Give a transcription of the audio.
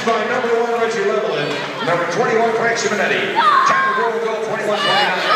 by number 1, Reggie Levelin. Number 21, Frank Simonetti. Time to roll, 21-29.